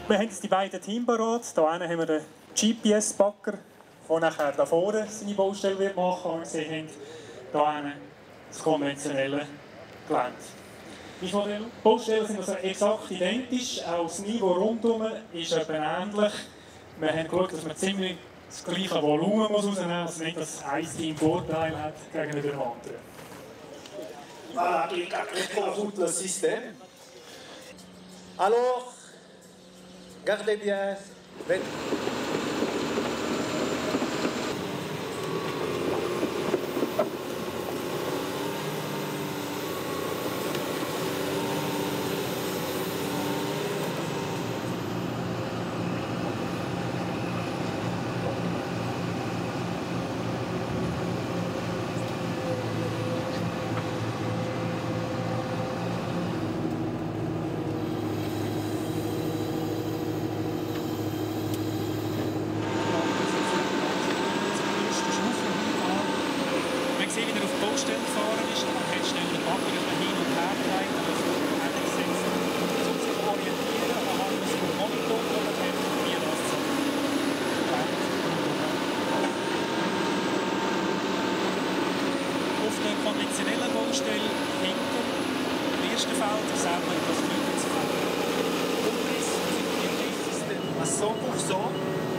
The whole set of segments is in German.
Wir haben jetzt die beiden Teams parat. Hier haben wir den GPS-Backer, der nachher da vorne seine Baustelle wird machen wird. Und Sie haben hier das konventionelle Gelände. Die Baustellen sind also exakt identisch, auch das Niveau rundherum ist etwa ähnlich. Wir haben geschaut, dass man ziemlich das gleiche Volumen rausnehmen muss, also nicht, dass ein Team Vorteil hat gegenüber dem anderen. Voilà, cliquez en route le système. Alors, gardez bien. À 100%.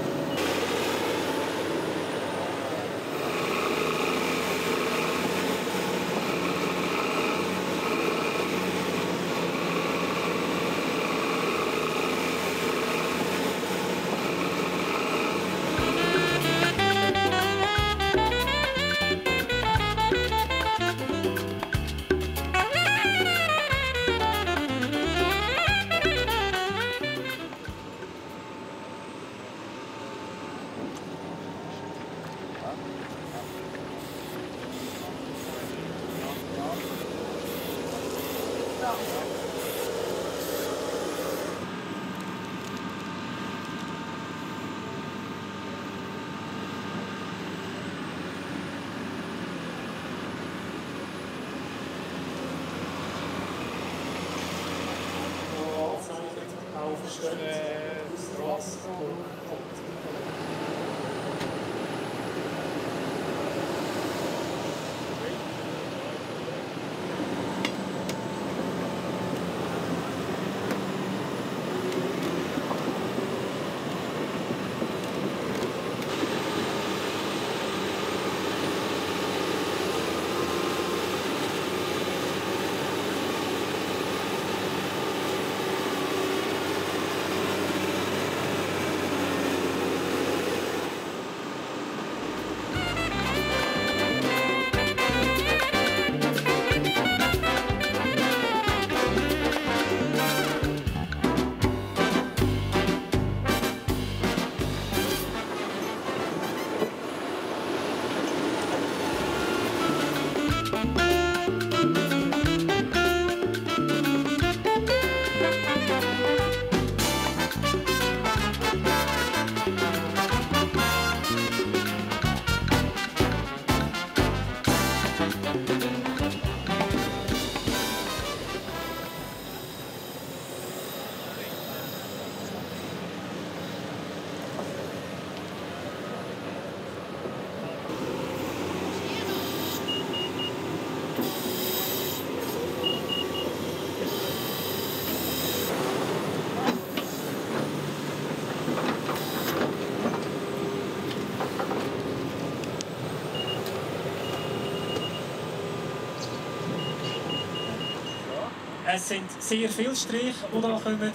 Es sind sehr viele Striche, die da kommen.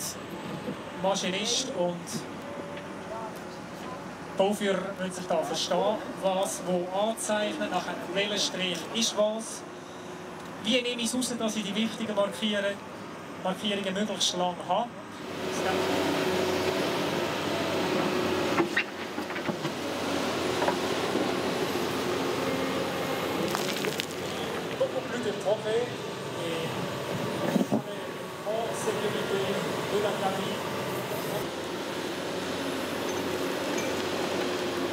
Maschinist und Bauführer müssen sich da verstehen, was wo anzeichnen, nachher welcher Strich ist was. Wie nehme ich es raus, dass ich die wichtigen Markierungen möglichst lang habe. Beaucoup plus de progrès et sécurité de la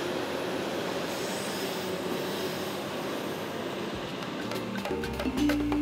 cabine.